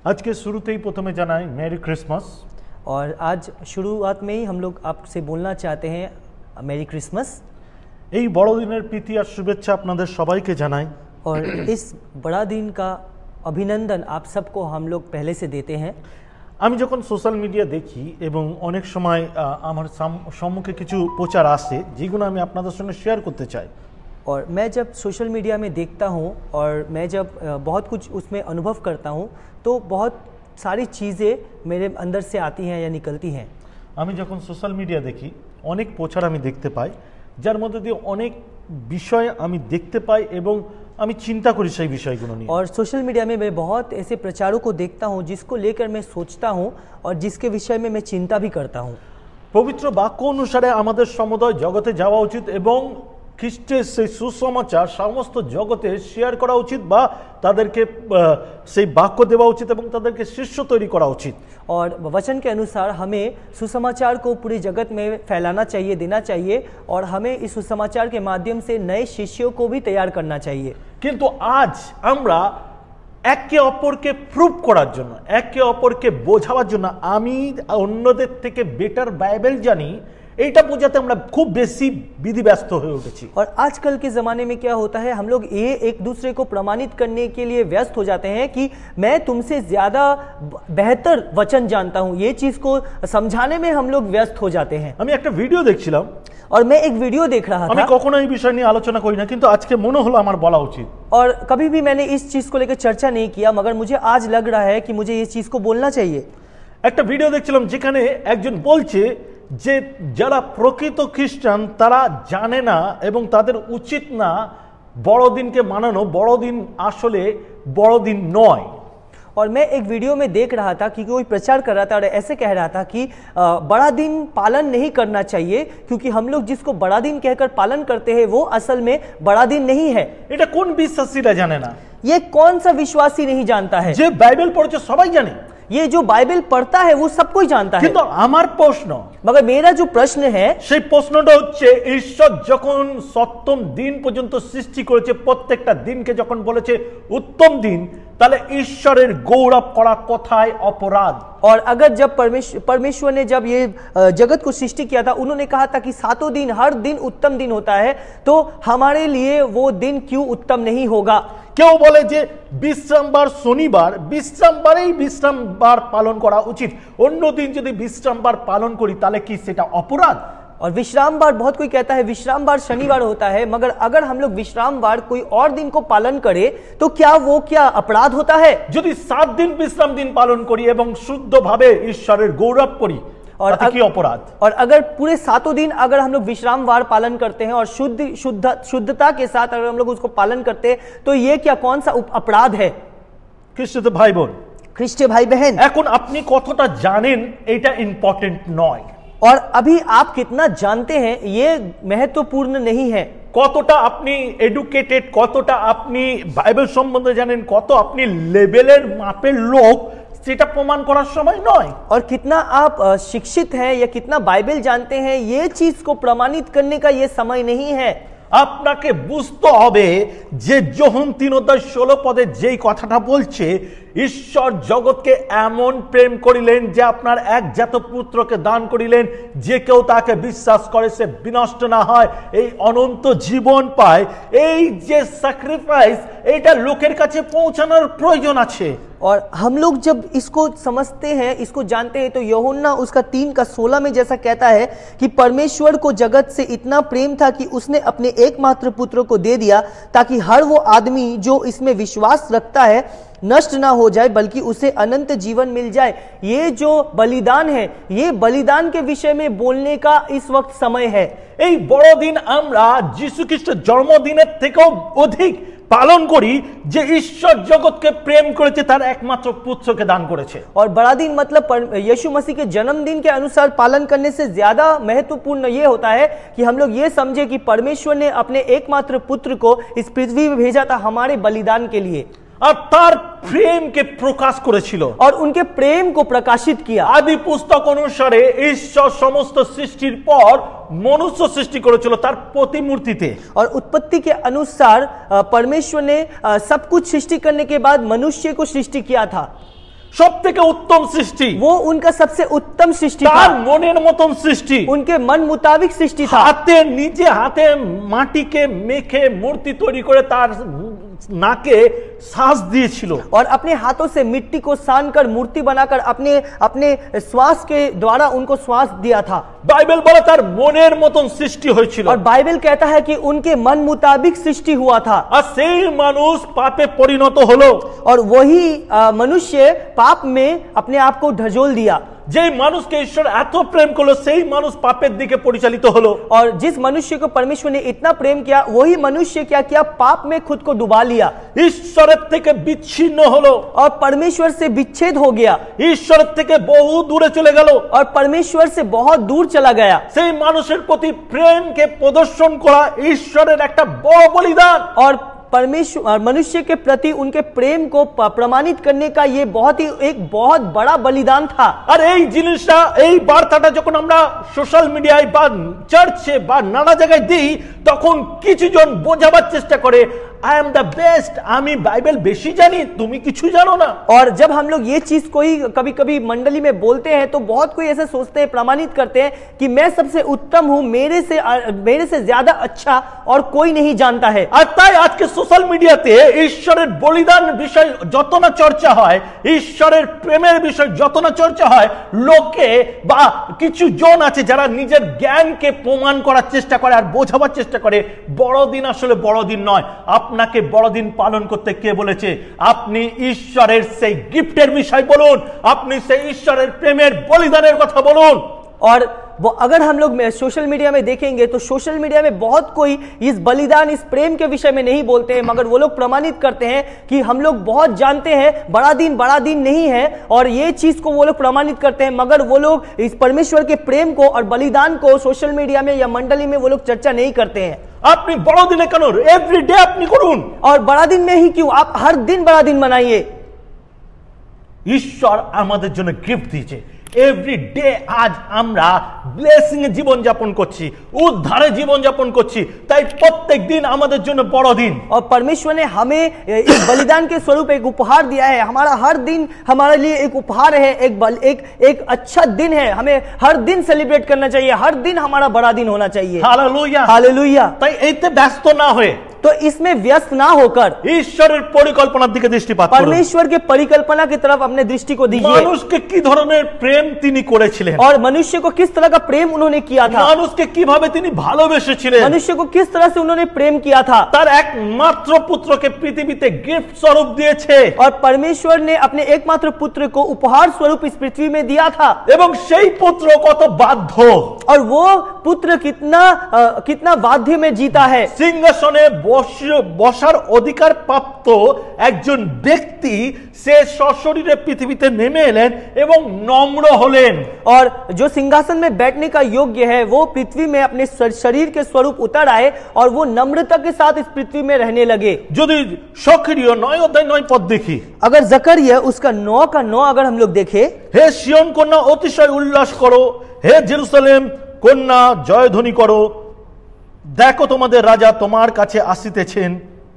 आज के शुरूতেই প্রথমে জানাই মেরি ক্রিসমাস। और आज शुरुआत में ही हम लोग आपसे बोलना चाहते हैं मेरी क्रिसमस। এই বড়দিনের প্রীতি আর শুভেচ্ছা আপনাদের সবাইকে জানাই। और इस बड़ा दिन का अभिनंदन आप सबको हम लोग पहले से देते हैं। আমি যখন সোশ্যাল মিডিয়া দেখি এবং অনেক সময় আমার সম্মুখে কিছু প্রচার আসে যেগুলো আমি আপনাদের সঙ্গে শেয়ার করতে চাই। और मैं जब सोशल मीडिया में देखता हूँ और मैं जब बहुत कुछ उसमें अनुभव करता हूँ तो बहुत सारी चीज़ें मेरे अंदर से आती हैं या निकलती हैं। আমি যখন সোশ্যাল মিডিয়া দেখি অনেক প্রচার আমি দেখতে পাই যার মধ্যে দিয়ে অনেক বিষয় আমি দেখতে পাই এবং আমি চিন্তা করি সেই বিষয়গুলো নিয়ে। और सोशल मीडिया में मैं बहुत ऐसे प्रचारों को देखता हूँ जिसको लेकर मैं सोचता हूँ और जिसके विषय में मैं चिंता भी करता हूँ। পবিত্র বাক্য অনুসারে আমাদের সমুদয় জগতে যাওয়া উচিত এবং খ্রিস্টের সেই সুসমাচার সমস্ত জগতে শেয়ার করা উচিত বা তাদেরকে সেই বাক্য দেওয়া উচিত এবং তাদেরকে শিষ্য তৈরি করা উচিত। और वचन के अनुसार हमें सुसमाचार को पूरी जगत में फैलाना चाहिए, देना चाहिए और हमें इस सुसमाचार के माध्यम से नए शिष्यों को भी तैयार करना चाहिए। কিন্তু আজ আমরা একে অপরকে প্রুভ করার জন্য, একে অপরকে বোঝাবার জন্য আমি অন্যদের থেকে বেটার বাইবেল জানি এইটা বোঝাতে আমরা খুব বেশি বিধিব্যস্ত হয়ে উঠেছি। और आजकल के ज़माने में क्या होता है, हम लोग ये एक दूसरे को प्रमाणित करने के लिए व्यस्त हो जाते हैं कि मैं तुमसे ज़्यादा बेहतर वचन जानता हूँ। ये चीज़ को समझाने में हम लोग व्यस्त हो जाते हैं। আমি একটা ভিডিও দেখছিলাম और मैं एक वीडियो देख रहा আমি था কখনো এই বিষয় নিয়ে আলোচনা করি না কিন্তু আজকে মনে হলো আমার বলা উচিত। और कभी भी मैंने इस चीज़ को लेकर चर्चा नहीं किया मगर मुझे आज लग रहा है कि मुझे ये चीज़ को बोलना चाहिए। একটা ভিডিও দেখছিলাম যেখানে একজন বলছে যে যারা প্রকৃত খ্রিস্টান তারা জানে না এবং তাদের উচিত না বড়দিনকে মানানো, বড়দিন আসলে বড়দিন নয়। और मैं एक वीडियो में देख रहा था कि कोई प्रचार कर रहा था और ऐसे कह रहा था कि बड़ा दिन पालन नहीं करना चाहिए क्योंकि हम लोग जिसको बड़ा दिन कहकर पालन करते हैं वो असल में बड़ा दिन नहीं है। এটা কোন বিশ্বাসীরা জানে না? ये कौन सा विश्वासी नहीं जानता है? যে বাইবেল পড়ছে সবাই জানে। ये जो बाइबल पढ़ता है वो सब कोई जानता है। কিন্তু আমার প্রশ্ন, मगर मेरा जो प्रश्न है সেই প্রশ্নটা হচ্ছে ঈশ্বর যখন সপ্তম দিন পর্যন্ত সৃষ্টি করেছে, প্রত্যেকটা দিনকে যখন বলেছে উত্তম দিন, তাহলে ঈশ্বরের গৌরব করা কোথায় অপরাধ? और अगर जब परमेश्वर ने जब ये जगत को सृष्टि किया था उन्होंने कहा था कि सातों दिन हर दिन उत्तम दिन होता है, तो हमारे लिए वो दिन क्यों उत्तम नहीं होगा? কেউ বলে যে বিশ্রামবার শনিবার, বিশ্রামবারেই বিশ্রামবার পালন করা উচিত, অন্য দিন যদি বিশ্রামবার পালন করি তাহলে কি সেটা অপরাধ? और विश्राम बार बहुत कोई कहता है विश्राम बार शनिवार होता है, मगर अगर हम लोग विश्राम बार कोई और दिन को पालन करें तो क्या वो क्या अपराध होता है? যদি 7 দিন বিশ্রাম দিন পালন করি এবং শুদ্ধভাবে ঈশ্বরের গৌরব করি তাতে কি অপরাধ? और अगर पूरे सातों दिन अगर हम लोग विश्राम वार पालन करते हैं और शुद्धता के साथ अगर हम लोग उसको पालन करते हैं तो ये क्या कौन सा अपराध है? খ্রিস্ট ভাই বোন, ख्रिस्ट भाई बहन, এখন আপনি কতটা জানেন এটা ইম্পর্টেন্ট নয়। और अभी आप कितना जानते हैं ये महत्वपूर्ण नहीं है। কতটা আপনি এডুকেটেড, কতটা আপনি বাইবেল সম্বন্ধে জানেন, কত আপনি লেভেলের মাপের লোক সেটা প্রমাণ করার সময় নয়। और कितना आप शिक्षित हैं या कितना बाइबल जानते हैं ये चीज को प्रमाणित करने का ये समय नहीं है। আপনাকে বুঝতে হবে যে যোহন 3:16 যেই কথাটা বলছে, ঈশ্বর জগৎকে এমন প্রেম করিলেন যে আপনার একজাত পুত্রকে দান করিলেন, যে কেউ তাকে বিশ্বাস করে সে বিনষ্ট না হয়, এই অনন্ত জীবন পায়। এই যে স্যাক্রিফাইস এটা লোকের কাছে পৌঁছানোর প্রয়োজন আছে। और हम लोग जब इसको समझते हैं, इसको जानते हैं, तो यूहन्ना उसका 3:16 में जैसा कहता है कि परमेश्वर को जगत से इतना प्रेम था कि उसने अपने एकमात्र पुत्र को दे दिया ताकि हर वो आदमी जो इसमें विश्वास रखता है नष्ट ना हो जाए बल्कि उसे अनंत जीवन मिल जाए। ये जो बलिदान है, ये बलिदान के विषय में बोलने का इस वक्त समय है। এই বড়দিন আমরা যীশু খ্রিস্টের জন্মদিনের থেকেও অধিক পালন করি যে ঈশ্বর জগৎকে প্রেম করেছে, তার একমাত্র পুত্রকে দান করেছে। और बड़ा दिन मतलब यीशु मसीह के जन्मदिन के अनुसार पालन करने से ज्यादा महत्वपूर्ण ये होता है कि हम लोग ये समझे कि परमेश्वर ने अपने एकमात्र पुत्र को इस पृथ्वी में भेजा था हमारे बलिदान के लिए। আর তার প্রেমকে প্রকাশ করেছিল और उनके प्रेम को प्रकाशित किया। আদি পুস্তক অনুসারে ঈশ্বর সমস্ত সৃষ্টির পর মনুষ্য সৃষ্টি করেছিল তার প্রতিমূর্তিতে। और उत्पत्ति के अनुसार परमेश्वर ने सब कुछ सृष्टि करने के बाद मनुष्य को सृष्टि किया था। সবথেকে উত্তম সৃষ্টি, वो उनका सबसे उत्तम सृष्टि তার था, মনের মতন সৃষ্টি। उनके मन मुताबिक सृष्टि था। হাতে নিজে হাতে মাটিকে মেখে মূর্তি তৈরি করে তার নাকে শ্বাস দিয়েছিল। और अपने हाथों से मिट्टी को सानकर मूर्ति बनाकर अपने अपने श्वास के द्वारा उनको श्वास दिया था। বাইবেল বলে তার মনের মতন সৃষ্টি হয়েছিল। और बाइबल कहता है कि उनके मन मुताबिक सृष्टि हुआ था। আর সেই মানুষ পাপে পরিণত হলো। और वही मनुष्य पाप में अपने आप को ढझोल दिया। যে মানুষকে ঈশ্বর এত প্রেম করলো সেই মানুষ পাপের দিকে পরিচালিত হলো। और जिस मनुष्य को परमेश्वर ने इतना प्रेम किया वही मनुष्य क्या किया, पाप में खुद को डुबा लिया, ঈশ্বরের থেকে বিচ্ছিন্ন হলো और परमेश्वर से विच्छेद हो गया, ঈশ্বরের থেকে বহু দূরে চলে গেল। और परमेश्वर से बहुत दूर चला गया। সেই মানুষের প্রতি প্রেমকে প্রদর্শন করা ঈশ্বরের একটা বড় বলিদান। और परमेश्वर मनुष्य के प्रति उनके प्रेम को प्रमाणित करने का ये एक बहुत बड़ा बलिदान था। আর এই জিনিসটা এই বার্তাটা যখন আমরা সোশ্যাল মিডিয়ায় বা চার্চে বা নানা জায়গায় দিই তখন কিছু জন বোঝাবার চেষ্টা করে आई एम द बेस्ट, আমি বাইবেল বেশি জানি তুমি কিছু জানো না। और जब हम लोग ये चीज कोई कभी कभी मंडली में बोलते हैं तो बहुत कोई ऐसे सोचते हैं, प्रमाणित करते हैं कि मैं सबसे उत्तम हूं, मेरे से ज्यादा अच्छा और कोई नहीं जानता है। আর তাই আজকে সোশ্যাল মিডিয়াতে ঈশ্বরের বলিদান বিষয় যত না চর্চা হয়, ঈশ্বরের প্রেমের বিষয় যত না চর্চা হয়, লোকে বা কিছু জন আছে যারা নিজের জ্ঞানকে প্রমাণ করার চেষ্টা করে আর বোঝাবার চেষ্টা করে বড়দিন আসলে বড়দিন নয়। আপনাকে বড়দিন পালন করতে কে বলেছে? আপনি ঈশ্বরের সেই গিফটের বিষয় বলুন, আপনি সেই ঈশ্বরের প্রেমের বলিদানের কথা বলুন। और वो अगर हम लोग सोशल मीडिया में देखेंगे तो सोशल मीडिया में बहुत कोई इस बलिदान इस प्रेम के विषय में नहीं बोलते हैं, मगर वो लोग प्रमाणित करते हैं कि हम लोग बहुत जानते हैं बड़ा दिन नहीं है, और ये चीज को वो लोग प्रमाणित करते हैं, मगर वो लोग इस परमेश्वर के प्रेम को और बलिदान को सोशल मीडिया में या मंडली में वो लोग चर्चा नहीं करते हैं। আপনি বড়দিনে কেন এভরিডে আপনি করুন, और बड़ा दिन में ही क्यों, आप हर दिन बड़ा दिन मनाइए। ঈশ্বর আমাদের জন্য গিফট দিয়েছে। এভরি ডে আজ আমরা ব্লেসিং এ জীবন যাপন করছি, উদ্ধারে জীবন যাপন করছি, তাই প্রত্যেক দিন আমাদের জন্য বড় দিন। और परमेश्वर ने हमें एक बलिदान के स्वरूप एक उपहार दिया है, हमारा हर दिन हमारे लिए एक उपहार है, एक अच्छा दिन है, हमें हर दिन सेलिब्रेट करना चाहिए, हर दिन हमारा बड़ा दिन होना चाहिए। Hallelujah hallelujah. তাই এইতে ব্যস্ত না হয়ে तो इसमें व्यस्त ना होकर ঈশ্বরের পরিকল্পনার দিকে দৃষ্টিপাত করুন। परमेश्वर के परिकल्पना की तरफ अपने दृष्टि को दीजिए। মানুষকে কি ধরনের প্রেম তিনি করেছিলেন, और मनुष्य को किस तरह का प्रेम उन्होंने किया था, মানুষকে কিভাবে তিনি ভালোবেসেছিলেন, मनुष्य को किस तरह से उन्होंने प्रेम किया था। তার একমাত্র পুত্রকে পৃথিবীতে গিফট স্বরূপ দিয়েছে, और परमेश्वर ने अपने एकमात्र पुत्र को उपहार स्वरूप इस पृथ्वी में दिया था। এবং সেই পুত্র কত বাধ্য, और वो पुत्र कितना बाध्य में जीता है। সিংহাসনে বসার অধিকার প্রাপ্ত একজন ব্যক্তি সে সশরীরে পৃথিবীতে নেমে এলেন এবং নম্র হলেন। और जो सिंहासन में बैठने का योग्य है वो पृथ्वी में अपने शरीर के स्वरूप उतर आए और वो नम्रता के साथ इस पृथ्वी में रहने लगे। যদি সক্রিয় 9 অধ্যায় 9 পদ দেখি, अगर जकरिया उसका 9 का 9 अगर हम लोग देखें, হে সিয়ন কন্যা অতিশয় উল্লাস করো, হে জেরুসালেম কন্যা জয়ধ্বনি করো, দেখো তোমাদের রাজা তোমার কাছে আসিতেছেন,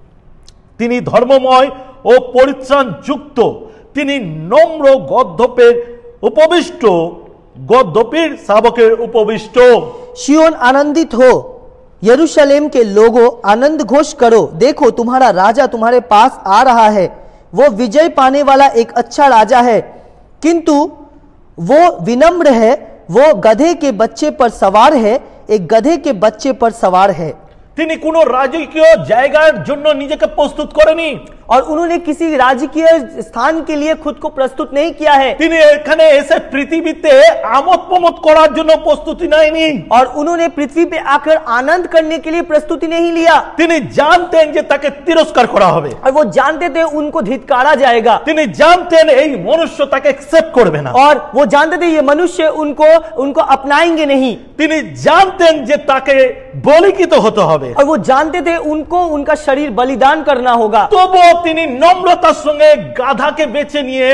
তিনি ধর্মময় ও পরিত্রাণ যুক্ত, তিনি নম্র গদ্যপের উপবিষ্ট, गद्दपीर शावकेर उपविष्ट। शियोन आनंदित हो, यरूशलेम के लोगों आनंद घोष करो, देखो तुम्हारा राजा तुम्हारे पास आ रहा है, वो विजय पाने वाला एक अच्छा राजा है, किंतु वो विनम्र है, वो गधे के बच्चे पर सवार है, एक गधे के बच्चे पर सवार है। তিনি কোনো রাজকীয় জায়গার জন্য নিজেকে প্রস্তুত করেনি, और उन्होंने किसी राजकीय स्थान के लिए खुद को प्रस्तुत नहीं किया है। তিনি এখানে এসে পৃথিবীতে আমোদ প্রমোদ করার জন্য প্রস্তুতি নেয়নি, और उन्होंने पृथ्वी पे आकर आनंद करने के लिए प्रस्तुति नहीं लिया। তিনি জানতেন যে তাকে তিরস্কার করা হবে, और वो जानते थे उनको धिक्कारा जाएगा, তিনি জানতেন এই মনুষ্য তাকে একসেপ্ট করবে না, और वो जानते थे ये मनुष्य उनको अपनाएंगे नहीं, তিনি জানতেন যে তাকে বলিকিত হতে হবে, और वो जानते थे उनको उनका शरीर बलिदान करना होगा। তবুও তিনি নম্রতার সঙ্গে গাধাকে বেছে নিয়ে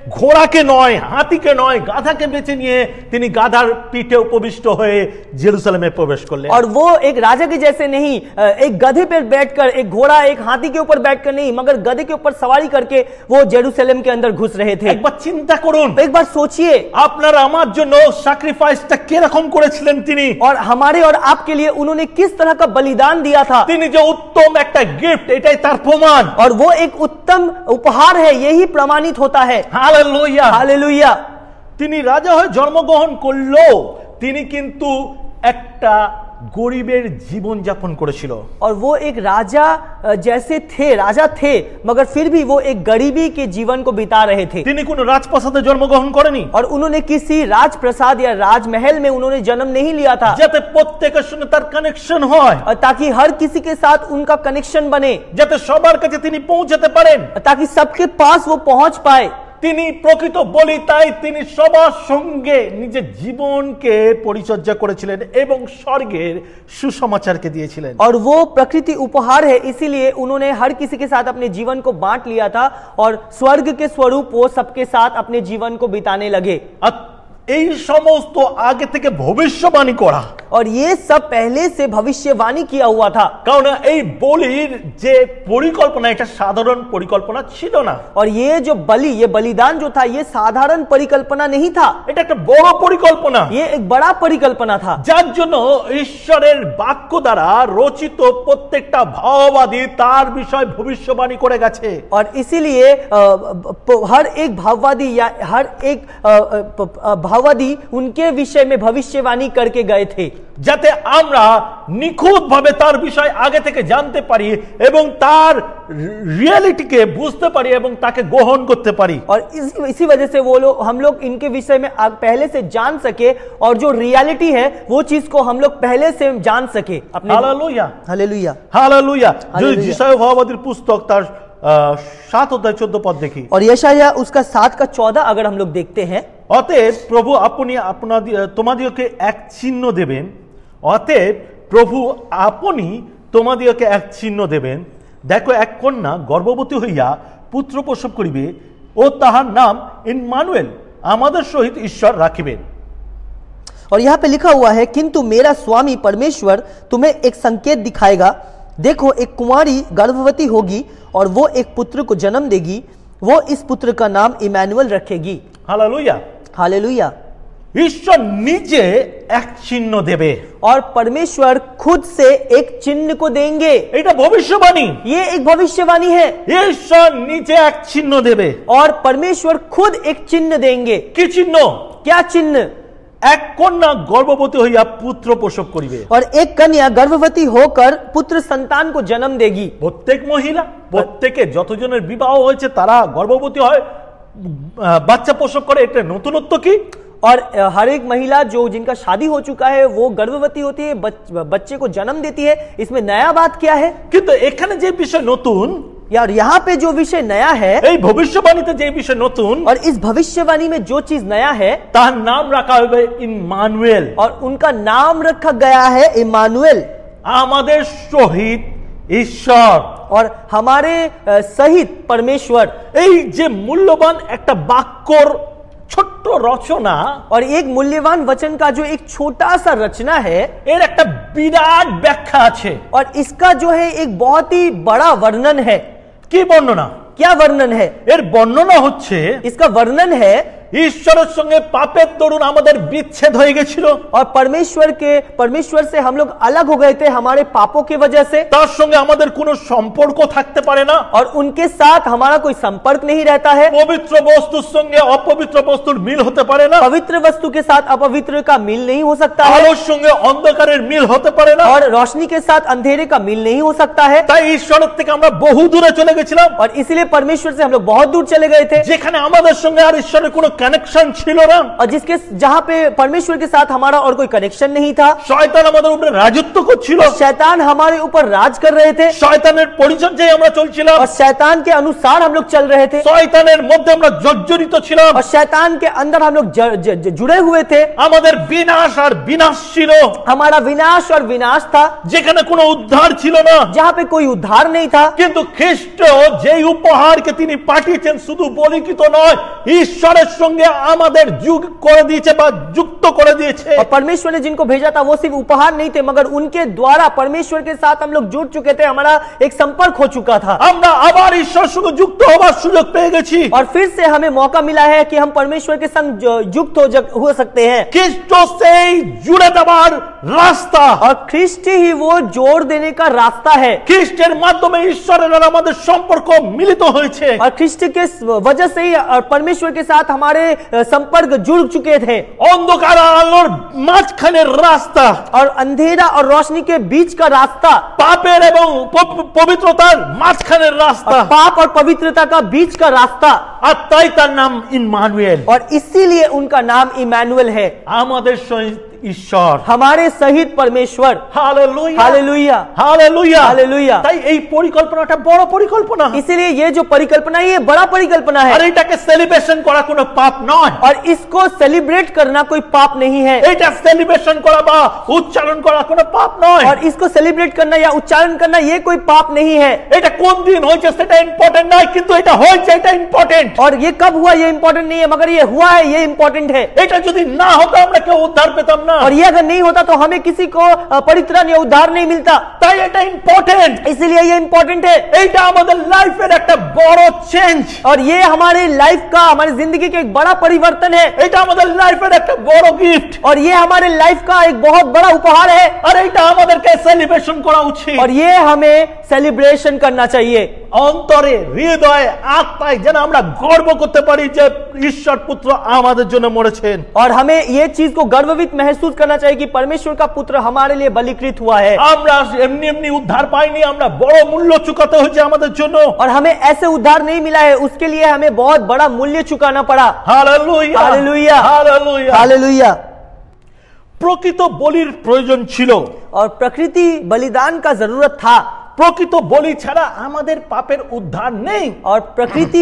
ঘোড়াকে নয়, হাতিকে নয়, গাধাকে বেছে নিয়ে তিনি গাধার পিঠে উপবিষ্ট হয়ে জেরুজালেমে প্রবেশ করলেন। और वो एक राजा के जैसे नहीं, एक गधे पर बैठकर, एक घोड़ा एक हाथी के ऊपर बैठकर नहीं, मगर गधे के ऊपर सवारी करके वो जेरूशलेम के अंदर घुस रहे थे। একবার চিন্তা করুন, एक बार सोचिए, আপনার আমার জন্য স্যাক্রিফাইসটা কিরকম করেছিলেন তিনি। और हमारे और आपके लिए उन्होंने किस तरह का बलिदान दिया था। তিনি যে উত্তম একটা গিফট, এটাই তার প্রমাণ। और वो एक उत्तम उपहार है, यही प्रमाणित होता है। হালেলুয়া। हालेलुया। তিনি রাজা হয়ে জন্মগ্রহণ করলেও তিনি কিন্তু একটা গরিবের জীবন যাপন করেছিল। और वो एक राजा जैसे थे, राजा थे, मगर फिर भी वो एक गरीबी के जीवन को बिता रहे थे। তিনি কোনো রাজপ্রাসাদে জন্মগ্রহণ করেনি, और उन्होंने किसी राजप्रसाद या राजमहल में उन्होंने जन्म नहीं लिया था, যাতে প্রত্যেকের সঙ্গে তার কানেকশন হয়, और ताकि हर किसी के साथ उनका कनेक्शन बने, যাতে সবার কাছে তিনি পৌঁছাতে পারেন। ताकि सबके पास वो पहुंच पाए। তিনি প্রকৃত বলি, তাই তিনি সবার সঙ্গে নিজের জীবনকে পরিচর্যা করেছিলেন এবং স্বর্গের সুসমাচারকে দিয়েছিলেন। और वो प्रकृति उपहार है, इसीलिए उन्होंने हर किसी के साथ अपने जीवन को बांट लिया था और स्वर्ग के स्वरूप वो सबके साथ अपने जीवन को बिताने लगे। আর এই সমস্ত আগে থেকে ভবিষ্যবাণী করা, और ये सब पहले से भविष्यवाणी किया हुआ था। কারণ এই বলির যে পরিকল্পনা, এটা সাধারণ পরিকল্পনা ছিল না। और ये जो बलि, ये बलिदान जो था, ये साधारण परिकल्पना नहीं था, এটা একটা বড় পরিকল্পনা, ये एक बड़ा परिकल्पना था। যার জন্য ঈশ্বরের বাক্য দ্বারা রচিত প্রত্যেকটা ভাববাদী তার বিষয় ভবিষ্যবাণী করে গেছে। और इसीलिए हर एक भाववादी या हर एक भाववादी उनके विषय में भविष्यवाणी करके गए थे, যাতে আমরা নিখুঁতভাবে তার বিষয় আগে থেকে জানতে পারি এবং তার রিয়েলিটিকে বুঝতে পারি এবং তাকে গ্রহণ করতে পারি। और इसी वजह से वो लोग, हम लोग इनके विषय में पहले से जान सके, और जो रियलिटी है वो चीज को हम लोग पहले से जान सके अपने। Hallelujah, hallelujah. হালেলুয়া। যদি হালেলুয়া। যিশায়া ভাববাদীর পুস্তক তার 7 অধ্যায় 14 পদ দেখি, और यशायाह उसका 7 का 14 अगर हम लोग देखते हैं, অতএব প্রভু আপনি তোমাদিওকে এক চিহ্ন দেবেন, অতএব প্রভু আপনি তোমাদিওকে এক চিহ্ন দেবেন, দেখো এক কন্যা গর্ভবতী হইয়া পুত্র প্রসব করিবে ও তাহার নাম ইম্মানুয়েল, আমাদের সহিত ঈশ্বর রাখিবেন। और यहाँ पे लिखा हुआ है, किंतु मेरा स्वामी परमेश्वर तुम्हें एक संकेत दिखाएगा, देखो एक कुंवारी गर्भवती होगी और वो एक पुत्र को जन्म देगी, वो इस पुत्र का नाम इमैनुअल रखेगी। হালেলুয়া। हालेलुया। ঈশ্বর নিজে এক চিহ্ন দেবে, और परमेश्वर खुद से एक चिन्ह को देंगे। এটা ভবিষ্যবাণী। ये एक भविष्यवाणी है, ঈশ্বর নিজে এক চিহ্ন দেবে। और परमेश्वर खुद एक चिन्ह देंगे। কি চিহ্ন? क्या चिन्ह? এক কন্যা গর্ভবতী হইয়া পুত্র প্রসব করিবে। और एक कन्या गर्भवती होकर पुत्र संतान को जन्म देगी। প্রত্যেক মহিলা, প্রত্যেকে যতজনের বিবাহ হয়েছে তারা গর্ভবতী হয়, বাচ্চা প্রসব করে, এটা নতুনত্ব কি? और हर एक महिला जो जिनका शादी हो चुका है वो गर्भवती होती है, बच्चे को जन्म देती है, इसमें नया बात क्या है? কিন্তু এখানে যে বিষয় নতুন, यार यहाँ पे जो विषय नया है, এই ভবিষ্যবাণীতে যে বিষয় নতুন, और इस भविष्यवाणी में जो चीज नया है, তার নাম রাখা হবে ইম্মানুয়েল, और उनका नाम रखा गया है इमानुएल, আমাদের সহিত ঈশ্বর। और हमारे सहित परमेश्वर। এই যে মূল্যবান একটা বাক্যর ছোট্ট রচনা, और एक मूल्यवान वचन का जो एक छोटा सा रचना है, এর একটা বিরাট ব্যাখ্যা আছে। और इसका जो है एक बहुत ही बड़ा वर्णन है। কি বর্ণনা? क्या वर्णन है? এর বর্ণনা হচ্ছে इसका वर्णन है, ঈশ্বরের সঙ্গে পাপের দরুন আমাদের বিচ্ছেদ হয়ে গেছিল, और परमेश्वर से हम लोग अलग हो गए थे हमारे पापों की वजह से, তার সঙ্গে আমাদের কোনো সম্পর্ক থাকতে পারে না, और उनके साथ हमारा कोई संपर्क नहीं रहता है। পবিত্র বস্তুর সঙ্গে অপবিত্র বস্তুর মিল হতে পারে না, पवित्र वस्तु के साथ अपवित्र का मिल नहीं हो सकता है, আলোর সঙ্গে অন্ধকারের মিল হতে পারে না, और रोशनी के साथ अंधेरे का मिल नहीं हो सकता है। তাই ঈশ্বরের থেকে আমরা বহু দূরে চলে গেছিলাম, और इसीलिए परमेश्वर से हम लोग बहुत दूर चले गए थे, যেখানে আমাদের সঙ্গে আর ঈশ্বরের কোনো কানেকশন ছিল না, और जिसके जहां पे परमेश्वर के साथ हमारा और कोई कनेक्शन नहीं था, শয়তান আমাদের উপরে রাজত্ব করছিল, और शैतान हमारे ऊपर राज कर रहे थे, শয়তানের পরিচর্যায় আমরা চলছিলাম, और शैतान के अनुसार हम लोग चल रहे थे, শয়তানের মধ্যে আমরা জর্জরিত ছিলাম, और शैतान के अंदर हम लोग जुड़े हुए थे। আমাদের বিনাশ আর বিনাশ ছিল, हमारा विनाश और विनाश था, যেখানে কোনো উদ্ধার ছিল না। जहां पे कोई उद्धार नहीं था। কিন্তু খ্রিস্ট যেই উপহারকে তিনি পাঠিয়েছেন শুধু বলিকিত নয়, ঈশ্বরের সঙ্গে আমাদের যুগ করে দিয়েছে বা যুক্ত করে দিয়েছে। और परमेश्वर ने जिनको भेजा था वो सिर्फ उपहार नहीं थे, मगर उनके द्वारा परमेश्वर के साथ हम लोग जुड़ चुके थे, हमारा एक संपर्क हो चुका था, আমরা আবার ঈশ্বরের সঙ্গে যুক্ত হবার সুযোগ পেয়ে গেছি। और फिर से हमें मौका मिला है कि हम परमेश्वर के संग युक्त हो सकते हैं। খ্রিস্ট সেই জুড়ে দেওয়ার রাস্তা, और ख्रिस्ट ही वो जोड़ देने का रास्ता है, খ্রিস্টের মাধ্যমে ঈশ্বরের আর আমাদের সম্পর্ক মিলিত হয়েছে। और ख्रिस्ट के वजह से ही परमेश्वर के साथ हमारे संपर्क जुड़ चुके थे। অন্ধকার আর আলোর মাঝখানের রাস্তা, और अंधेरा और रोशनी के बीच का रास्ता, পাপের এবং পবিত্রতার মাঝখানের রাস্তা, पाप और पवित्रता का बीच का रास्ता, আর তাই তার নাম ইম্মানুয়েল। और इसीलिए उनका नाम इमैनुअल है, আমাদের সহিত ঈশ্বর। हमारे सहित परमेश्वर। Hallelujah, hallelujah, hallelujah, hallelujah. তাই এই পরিকল্পনাটা বড় পরিকল্পনা। इसीलिए ये जो परिकल्पना है ये बड़ा परिकल्पना আর है, এটাকে সেলিব্রেশন করা কোনো পাপ নয়। और इसको सेलिब्रेट करना कोई पाप नहीं है, এটা সেলিব্রেশন করা বা উচ্চারণ করা কোনো পাপ নয়। और इसको सेलिब्रेट करना या उच्चारण करना ये कोई पाप नहीं है। এটা কোন দিন হয়েছে সেটা ইম্পর্টেন্ট নয়, কিন্তু এটা হয়েছে, এটা ইম্পর্টেন্ট। और ये कब हुआ ये इंपॉर्टेंट नहीं है, मगर ये हुआ है ये इंपॉर्टेंट है। এটা যদি না হতো আমরা কেউ উদ্ধার পেতাম না। और ये अगर नहीं होता तो हमें किसी को परित्राण या उद्धार नहीं मिलता, তাই এটা ইম্পর্টেন্ট। इसीलिए ये इंपॉर्टेंट है। এইটা আমাদের লাইফের একটা বড় চেঞ্জ। और ये हमारे लाइफ का, हमारी जिंदगी का एक बड़ा परिवर्तन है, এটা আমাদের লাইফের একটা বড় গিফট। और ये हमारे लाइफ का एक बहुत बड़ा उपहार है, আর এইটা আমাদেরকে সেলিব্রেশন করা উচিত। और ये हमें सेलिब्रेशन करना चाहिए। অন্তরে, হৃদয়ে, আত্মায় যেন আমরা গর্ব করতে পারি যে ঈশ্বর পুত্র আমাদের জন্য মরেছেন। और हमें ये चीज को गर्वित महसूस करना चाहिए कि परमेश्वर का पुत्र हमारे लिए बलिकृत हुआ है। আমরা এমনি এমনি উদ্ধার পাইনি, আমরা বড় মূল্য চুকাতে হয়েছে আমাদের জন্য। और हमें ऐसे उद्धार नहीं मिला है, उसके लिए हमें बहुत बड़ा मूल्य चुकाना पड़ा। Hallelujah, hallelujah, hallelujah. हालेलुया। প্রকৃত বলির প্রয়োজন ছিল, और प्रकृति बलिदान का जरूरत था, প্রকৃত বলি ছাড়া আমাদের পাপের উদ্ধার নেই। और प्रकृति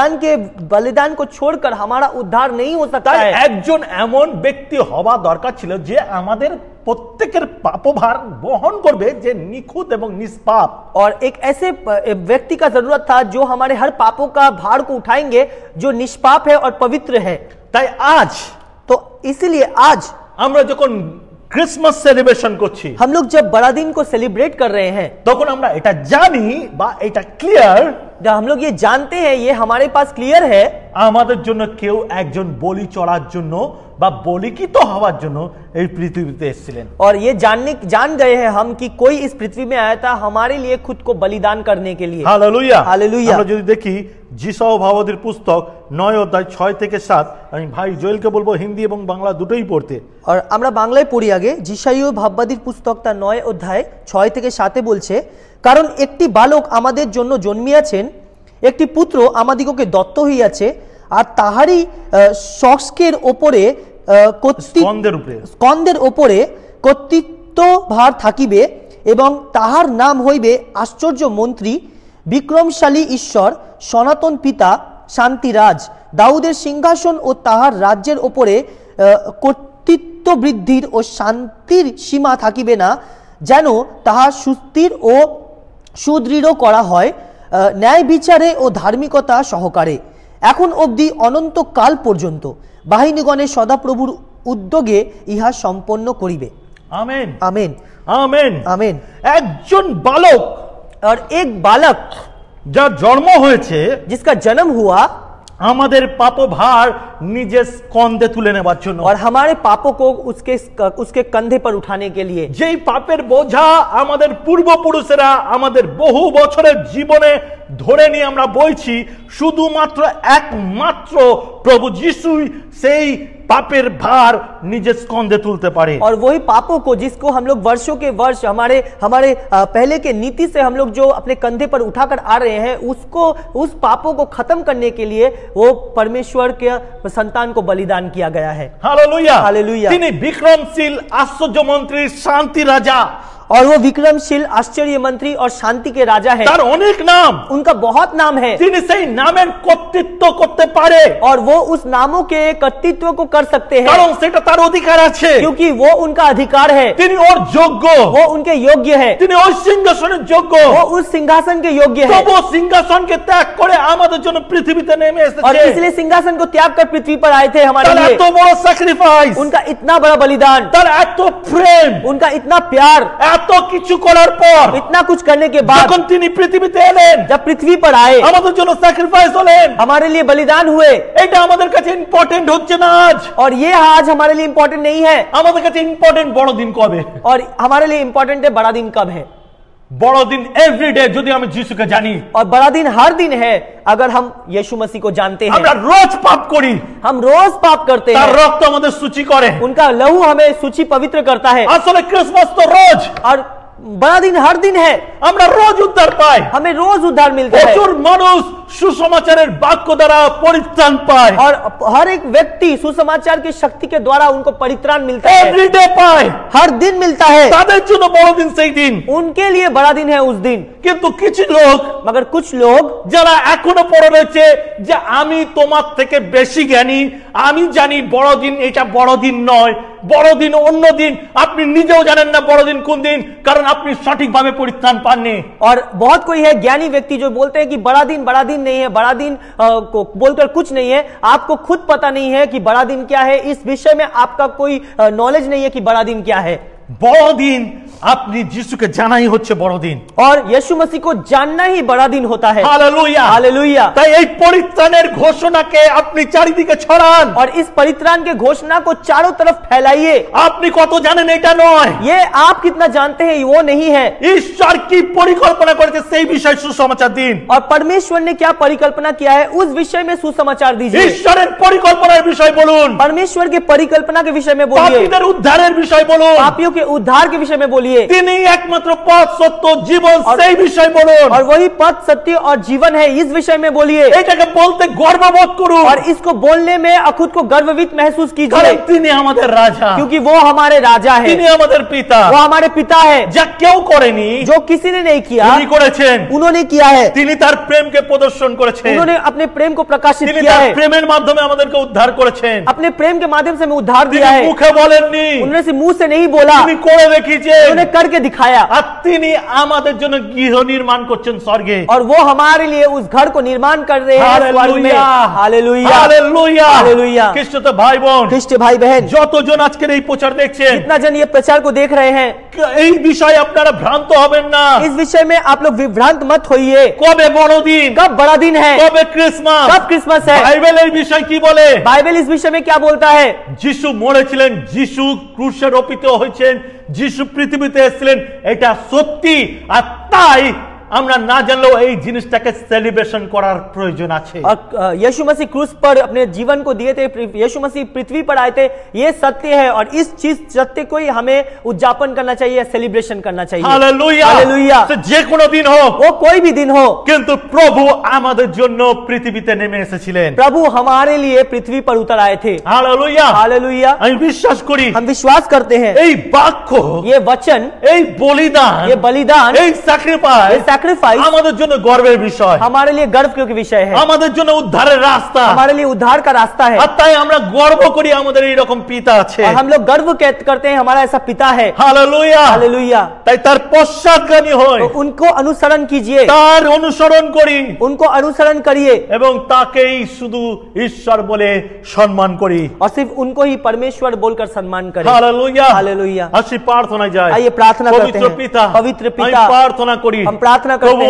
बलिदान को छोड़कर हमारा उद्धार नहीं हो सकता তাই है। একজন এমন ব্যক্তি হওয়া দরকার ছিল যে আমাদের প্রত্যেকের পাপভার বহন করবে, যে নিখুঁত এবং নিষ্পাপ। और एक ऐसे व्यक्ति का जरूरत था जो हमारे हर पापों का भार को उठाएंगे, जो निष्पाप है और पवित्र है। তাই আজ तो इसलिए आज আমরা যখন ক্রিসমাস সেলিব্রেশন করছি, हम लोग जब बड़ा दिन को सेलिब्रेट कर रहे हैं, তখন আমরা এটা জানি বা এটা ক্লিয়ার, जब हम लोग ये जानते हैं, ये हमारे पास क्लियर है, আমাদের জন্য কেউ একজন বলি চড়ার জন্য বা বলিকিত হওয়ার জন্য এই পৃথিবীতে এসেছিলেন। और ये जान गए हैं हम कि कोई इस पृथ्वी में आया था हमारे लिए खुद को बलिदान करने के लिए। Hallelujah, hallelujah. আমরা যদি দেখি যিশাও ভাববাদীর পুস্তক 9 অধ্যায় 6 থেকে 7, আমি ভাই জোয়েলকে বলবো হিন্দি এবং বাংলা দুটোই পড়তে। और আমরা বাংলায় পড়ি আগে। যিশাইয় ভাববাদীর পুস্তক তার 9 অধ্যায় 6 থেকে 7 বলছে, কারণ একটি বালক আমাদের জন্য জন্মিয়াছেন, একটি পুত্র আমাদিগকে দত্ত হইয়াছে, আর তাহারই শস্কের ওপরে স্কন্দের ওপরে কর্তৃত্ব ভার থাকিবে, এবং তাহার নাম হইবে আশ্চর্য মন্ত্রী, বিক্রমশালী ঈশ্বর, সনাতন পিতা, শান্তিরাজ। দাউদের সিংহাসন ও তাহার রাজ্যের ওপরে কর্তৃত্ব বৃদ্ধির ও শান্তির সীমা থাকিবে না, যেন তাহা সুস্থির ও সুদৃঢ় করা হয় ন্যায় বিচারে ও ধার্মিকতা সহকারে, এখন অবধি অনন্তকাল পর্যন্ত বাহিনীগণের সদাপ্রভুর উদ্যোগে ইহা সম্পন্ন করিবে। Amen, amen, amen, amen. একজন বালক, और एक बालक যার জন্ম হয়েছে, जिसका जन्म हुआ আমাদের পাপভার নিজের স্কন্ধে তুলে নেবার জন্য, और हमारे पापों को उसके कंधे पर उठाने के लिए। যেই পাপের বোঝা আমাদের পূর্বপুরুষেরা আমাদের বহু বছরের জীবনে ধরে নিয়ে আমরা বইছি, শুধুমাত্র একমাত্র প্রভু যিশুই সেই পাপের ভার নিজের স্কন্ধে তুলতে পারে। और वही पापों को जिसको हम लोग वर्षों के वर्ष हमारे हमारे पहले के नीति से हम लोग जो अपने कंधे पर उठाकर आ रहे हैं, उसको उस पापों को खत्म करने के लिए वो परमेश्वर के संतान को बलिदान किया गया है। Hallelujah hallelujah. তিনি বিক্রমশীল আশ্চর্য মন্ত্রী শান্তি রাজা, और वो विक्रमशील आश्चर्य मंत्री और शांति के राजा है। তার অনেক নাম, उनका बहुत नाम है। তিনি সেই নামের কর্তৃত্ব করতে পারে, और वो उस नामों के कर्तृत्व को कर सकते हैं, কারণ সেটা তার অধিকার আছে, क्योंकि वो उनका अधिकार है। তিনি ওর যোগ্য, वो उनके योग्य है, তিনি ওই সিংহাসনের যোগ্য, वो उस सिंहासन के योग्य है। তবু সিংহাসনকে ত্যাগ করে আমাদের জন্য পৃথিবীতে নেমে और এসেছে। इसलिए सिंहासन को त्याग कर पृथ्वी पर आए थे हमारे তার लिए। এত বড় স্যাক্রিফাইস, उनका इतना बड़ा बलिदान, তার এত প্রেম, उनका इतना प्यार, এত কিছু করার পর इतना कुछ करने के बाद যখন তিনি পৃথিবীতে এলেন, जब पृथ्वी पर आए, আমাদের জন্য স্যাক্রিফাইস হলেন, हमारे लिए बलिदान हुए। এটা আমাদের কাছে ইম্পর্টেন্ট হচ্ছে না আজ। और ये आज हमारे लिए इम्पोर्टेंट नहीं है। আমাদের কাছে ইম্পর্টেন্ট বড়দিন কবে? और हमारे लिए इम्पोर्टेंट है बड़ा दिन कब है। বড়দিন এভরিডে যদি আমি যিশুকে জানি, और बड़ा दिन हर दिन है अगर हम यीशु मसीह को जानते আমরা हैं। রোজ পাপ করি, हम रोज पाप करते তার हैं, রক্ত আমাদের সূচি করে। उनका लहू हमें सूची पवित्र करता है। আসলে ক্রিসমাস তো রোজ, और बड़ा दिन हर दिन है, আমরা রোজ উদ্ধার পাই। हमें रोज उद्धार मिलता है। প্রচুর মানুষ সুসমাচারের বাক্য দ্বারা পরিত্রাণ পায়, और हर एक व्यक्ति सुसमाचार की शक्ति के द्वारा उनको परित्राण मिलता है, এভরিডে পায়। हर दिन मिलता है। তাদের জন্য বড়দিন সেই দিন। उनके लिए बड़ा दिन है उस दिन। কিন্তু কিছু লোক मगर कुछ लोग যারা এখনো পড়ে রয়েছে যে আমি তোমার থেকে বেশি জ্ঞানী, আমি জানি বড়দিন এটা বড়দিন নয়, বড়দিন অন্য দিন, আপনি নিজেও জানেন না বড়দিন কোন দিন, কারণ আপনি সঠিকভাবে পরিত্রাণ পাননি। और बहुत कोई है ज्ञानी व्यक्ति जो बोलते हैं कि बड़ा दिन नहीं है, बड़ा दिन को बोलकर कुछ नहीं है। आपको खुद पता नहीं है कि बड़ा दिन क्या है, इस विषय में आपका कोई नॉलेज नहीं है कि बड़ा दिन क्या है। বড়দিন আপনি যিশুকে জানাই হচ্ছে বড়দিন। और यीशु मसीह को जानना ही बड़ा दिन होता है। Hallelujah hallelujah. তাই এই পরিত্রাণের ঘোষণাকে আপনি চারিদিকে ছড়ান। और इस परित्राण के घोषणा को चारों तरफ फैलाइए। আপনি কত জানেন এটা নয়, ये आप कितना जानते हैं वो नहीं है। ঈশ্বর কি পরিকল্পনা করেছে সেই বিষয় সুসমাচার দিন। और परमेश्वर ने क्या परिकल्पना किया है उस विषय में सुसमाचार दीजिए। ঈশ্বরের পরিকল্পনার বিষয় বলুন, परमेश्वर के परिकल्पना के विषय में बोलिए, পাপীদের উদ্ধারের বিষয় বলুন, पापियों के उद्धार के विषय में बोलिए, তিনি একমাত্র পথ সত্য জীবন সেই বিষয় বলুন। और वही पथ सत्य और जीवन है इस विषय में बोलिए। এটাকে বলতে গর্ববোধ করুন, और इसको बोलने में खुद को गर्वित महसूस कीजिए, কারণ তিনি আমাদের রাজা, क्योंकि वो हमारे राजा है, তিনি আমাদের পিতা, वो हमारे पिता है। যা কেউ করেনি जो किसी ने नहीं किया তিনি করেছেন, उन्होंने किया है। তিনি তার প্রেমকে প্রদর্শন করেছেন, उन्होंने अपने प्रेम को प्रकाशित তিনি किया তার है, প্রেমের মাধ্যমে আমাদেরকে উদ্ধার করেছেন। अपने प्रेम के माध्यम से हमें उद्धार তিনি दिया है। মুখে বলেননি, उन्होंने सिर्फ मुंह से नहीं बोला, তিনি করে দেখিয়েছেন, उन्होंने करके दिखाया। আর তিনি আমাদের জন্য গৃহ নির্মাণ করছেন স্বর্গে। और वो हमारे लिए उस घर को निर्माण कर रहे हैं स्वर्ग में। Hallelujah hallelujah hallelujah. খ্রিস্ট ভাই বোন, ख्रिस्ट भाई बहन, যতজন আজকের এই প্রচার দেখছেন, जितना जन ये प्रचार को देख रहे हैं, এই বিষয়ে আপনারা ভ্রান্ত হবেন না। इस विषय में आप लोग विभ्रांत मत होइए। কবে বড়দিন, कब बड़ा दिन है, কবে ক্রিসমাস, कब क्रिसमस है, বাইবেল এই বিষয় কি বলে? बाइबल इस विषय में क्या बोलता है? যিশু মরেছিলেন, যিশু ক্রুশে রোপিত হয়েছেন, যিশু পৃথিবীতে এসেছিলেন, এটা সত্যি। আর তাই আমরা না জানলেও এই জিনিসটাকে সেলিব্রেশন করার প্রয়োজন আছে। और यीशु मसीह क्रूस पर अपने जीवन को दिए थे, यीशु मसीह पृथ्वी पर आए थे, ये सत्य है। और इस चीज सत्य को ही हमें उद्यापन करना चाहिए, सेलिब्रेशन करना चाहिए। Hallelujah hallelujah. সে যে কোনো দিন হোক, वो कोई भी दिन हो, কিন্তু প্রভু আমাদের জন্য পৃথিবীতে নেমে এসেছিলেন। प्रभु हमारे लिए पृथ्वी पर उतर आए थे। Hallelujah hallelujah. আমি বিশ্বাস করি हम विश्वास करते हैं এই বাক্য, ये वचन, এই বলিদান, ये बलिदान, এই স্যাক্রিফাইস ये सैक्रिफाइस আমাদের জন্য গর্বের বিষয়, हमारे लिए गर्व के विषय है, আমাদের জন্য উদ্ধারের রাস্তা। हमारे लिए उद्धार का रास्ता है। আর তাই আমরা গর্ব করি আমাদের এই রকম পিতা আছে। और हम लोग गर्व करते हैं हमारा ऐसा पिता है। Hallelujah hallelujah. তাই তার পশ্চাৎগামী হই, तो उनको अनुसरण कीजिए, তার অনুসরণ করি उनको अनुसरण करिए, এবং তাকেই শুধু ঈশ্বর বলে সম্মান করি। और सिर्फ उनको ही परमेश्वर बोलकर सम्मान करें। Hallelujah hallelujah. আসি প্রার্থনায় যাই। आइए प्रार्थना करते পবিত্র हैं। পিতা, पवित्र আমি पिता, প্রার্থনা করি, हम प्रार्थना करते প্রভু हैं।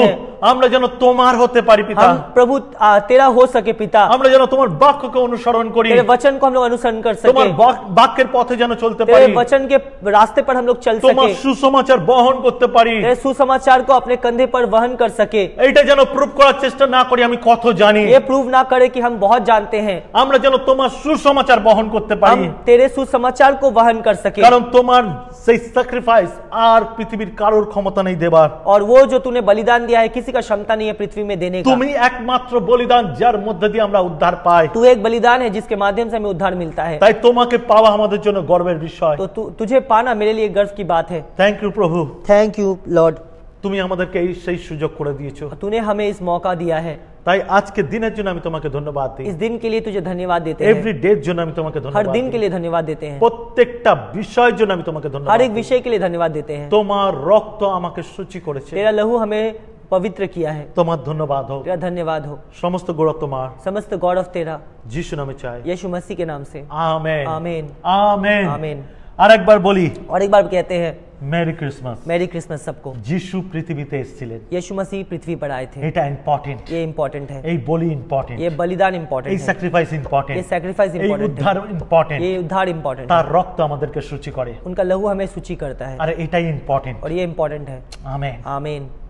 আমরা যেন তোমার হতে পারি পিতা, हम प्रभु तेरा हो सके पिता, আমরা যেন তোমার বাক্যকে অনুসরণ করি, तेरे वचन को हम लोग अनुसरण कर তোমার सके, বাক্যের পথে যেন চলতে तेरे পারি, वचन के रास्ते पर हम लोग चल তোমার सके, সুসমাচার বহন করতে পারি। तेरे सुसमाचार को अपने कंधे पर वहन कर सके। এইটা যেন প্রুভ করার চেষ্টা না করি আমি কত জানি, ये प्रूव ना करे कि हम बहुत जानते हैं, আমরা যেন তোমার সুসমাচার বহন করতে পারি, हम तेरे सुसमाचार को वहन कर सके। কারণ তোমার সেই স্যাক্রিফাইস আর পৃথিবীর কারোর ক্ষমতা নেই দেবার। और वो जो तूने बलिदान दिया है किसी का क्षमता नहीं है पृथ्वी में देने का। তুমি একমাত্র বলিদান যার মধ্যে দিয়ে আমরা উদ্ধার পাই। तू एक बलिदान है जिसके माध्यम से हमें उद्धार मिलता है। তাই তোমাকে পাওয়া আমাদের জন্য গর্বের বিষয়। तो तुझे पाना मेरे लिए गर्व की बात है। থ্যাংক ইউ প্রভু, थैंक यू लॉर्ड, তুমি আমাদেরকে এই সেই সুযোগ করে দিয়েছো। तूने हमें इस मौका दिया है। তাই আজকে দিনের জন্য আমি তোমাকে ধন্যবাদ দিই, इस दिन के लिए तुझे धन्यवाद देते এভরি हैं, ডে এর জন্য আমি তোমাকে हर ধন্যবাদ दिन के দিই, लिए धन्यवाद देते हैं, প্রত্যেকটা বিষয়ের জন্য আমি তোমাকে हर ধন্যবাদ एक দিই। विषय के लिए धन्यवाद देते हैं। তোমার রক্ত আমাকে শুচি করেছে, तेरा लहू हमें पवित्र किया है, তোমার ধন্যবাদ হোক। तेरा धन्यवाद हो। সমস্ত গৌরব তোমার, समस्त गौरव तेरा, যিশু নামে চাই, यीशु मसीह के नाम से, আমেন आमीन আমেন। आमीन। আরেকবার বলি, और एक बार कहते हैं মেরি ক্রিসমাস। मैरी क्रिसमस सबको। যিশু পৃথিবীতে এসেছিলেন, यीशु मसीह पृथ्वी पर आए थे, এটা ইম্পর্টেন্ট, ये इम्पोर्टेंट है, এই বলি ইম্পর্টেন্ট, ये बलिदान এই इम्पोर्टेंट है, স্যাক্রিফাইস ये ইম্পর্টেন্ট, सैक्रिफाइस এই इम्पोर्टेंट উদ্ধার है, ইম্পর্টেন্ট। ये उद्धार इम्पोर्टेंट है, তার রক্ত আমাদেরকে সূচি করে, उनका लहू हमें सूची करता है আর এটাই ইম্পর্টেন্ট। और ये इम्पोर्टेंट है। আমেন। आमीन।